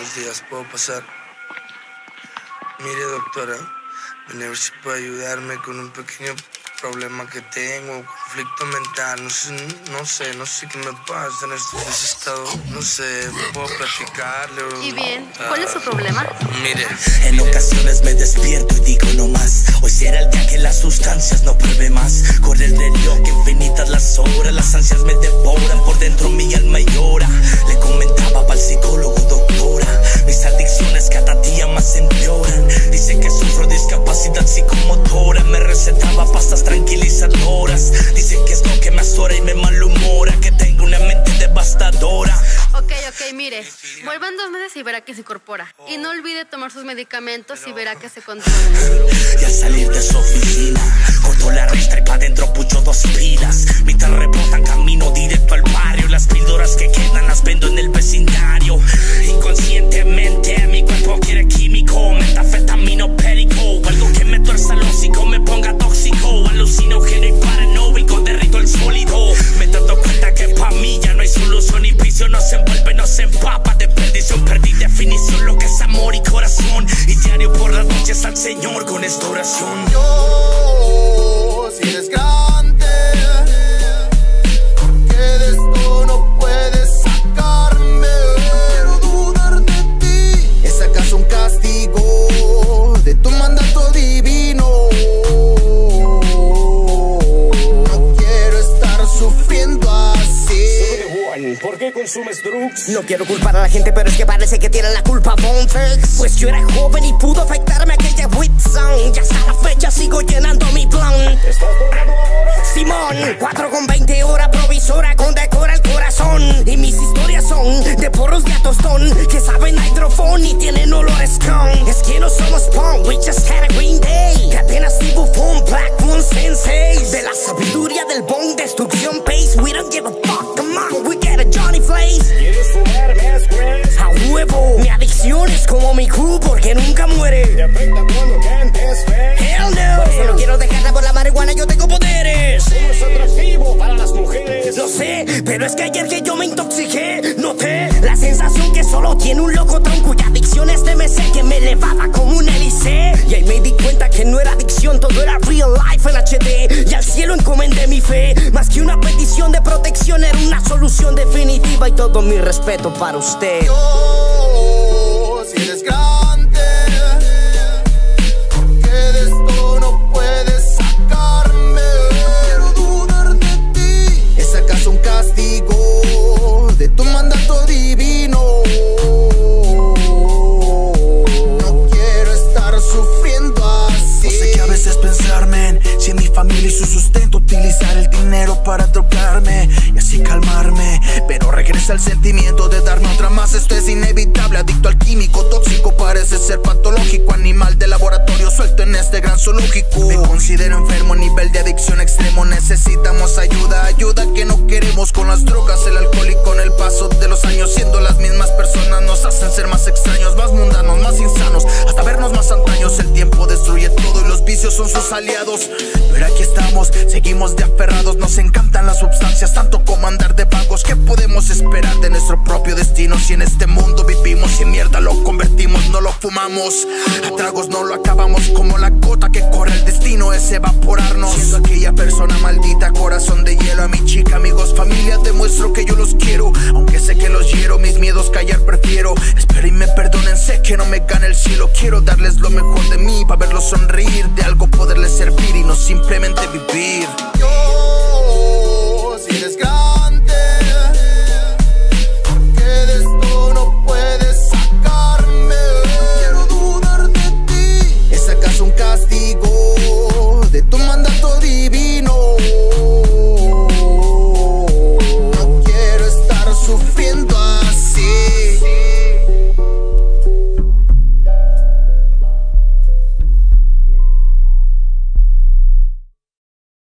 Buenos días, ¿puedo pasar? Mire, doctora, venía a ver si puede ayudarme con un pequeño problema que tengo, conflicto mental, no sé qué me pasa en este estado, no sé, puedo platicarle o... Y bien, ¿cuál es su problema? Mire, en ocasiones me despierto y digo no más. Hoy será el día que las sustancias no pruebe más. Corre el reloj, infinitas las horas, las ansias me devoran, por dentro mi alma llora. Le comentaba al psicólogo, doctora, mis adicciones cada día más empeoran. Dice que sufro discapacidad psicomotora, me recetaba pastas tranquilizadoras. Dicen que es lo que me azora y me malhumora, que tengo una mente devastadora. Ok, mire, vuelva en 2 meses y verá que se incorpora. Y no olvide tomar sus medicamentos y verá que se controla. Y al salir de su oficina, corto la resta y pa' dentro pucho 2 pilas. Mientras rebotan camino directo al barrio, las píldoras que quedan las vendo en el vecindario. Inconscientemente mi cuerpo quiere químico, metafetamino, perico, algo que me tuerza el hocico, me ponga tóxico, alucinógeno y paranoico, derrito el sólido. Me he dado cuenta que pa' mí ya no hay solución, y vicio no se envuelve, no se empapa de perdición. Perdí definición, lo que es amor y corazón, y diario por las noches al Señor con esta oración. Dios, si eres grande, porque de esto no puedes sacarme. No quiero dudar de ti. ¿Es acaso un castigo de tu mandato divino? No quiero estar sufriendo así. ¿Por qué consumes drugs? No quiero culpar a la gente, pero es que parece que tienen la culpa Bonflex. Pues yo era joven y pudo afectarme aquella Whitson. Ya hasta la fecha sigo llenando mi plan. ¿Estás drogado ahora? Simón, 4,20 hora provisora con decora el corazón. Y mis historias son de porros de a tostón, que saben a hidrofón y tienen olores con. Es que no somos punk, we just had a green day. Cadenas y bufón, Black Moon Sensei. De la sabiduría del bong, destrucción pace. We don't give a fuck, come on, we get a Johnny Blaze. ¿Quieres fumar más grass? A huevo, mi adicción es como mi crew porque nunca muere. ¿Te afecta cuando cantes fake? Hell no, solo quiero dejarla por la marihuana, yo tengo poderes. ¿Cómo es atractivo para las mujeres? Lo sé, pero es que ayer que yo me intoxiqué, noté la sensación que solo tiene un locotón cuya adicción es de MC, que me elevaba como un hélice. Y ahí me di cuenta que no era adicción, todo era real life en HD. Y al cielo encomendé mi fe, más que una petición de protección, era una solución definitiva. Y todo mi respeto para usted. Dios, si eres grande, porque de esto no puedes sacarme. No quiero dudar de ti. ¿Es acaso un castigo de tu mandato divino? No quiero estar sufriendo así. No sé qué a veces pensarme si en mi familia y su sustento utilizar el dinero para drogarme y así calmarme, pero regresa el sentimiento de darme otra más. Esto es inevitable, adicto al químico tóxico, parece ser patológico, animal de laboratorio suelto en este gran zoológico. Me considero enfermo, nivel de adicción extremo, necesitamos ayuda, ayuda que no queremos. Con las drogas, el alcohol y con el paso de los años, siendo las mismas personas nos hacen ser más extraños, más mundanos, más insanos, hasta vernos más antaños. El tiempo destruye todo y los vicios son sus aliados, pero aquí estamos, seguimos de aferrados. Nos encantan las sustancias tanto como andar de vagos. ¿Qué podemos esperar de nuestro propio destino si en este mundo vivimos y en mierda lo convertimos? No lo fumamos, a tragos no lo acabamos, como la gota que corre el destino es evaporarnos. Siendo aquella persona maldita, corazón de hielo. A mi chica, amigos, familia, demuestro que yo los quiero, aunque sé que los hiero, mis miedos callar prefiero. Espero y me perdonen, sé que no me gana el cielo. Quiero darles lo mejor de mí, para verlos sonreír, de algo poderles servir y no simplemente vivir. Dios, si eres grande,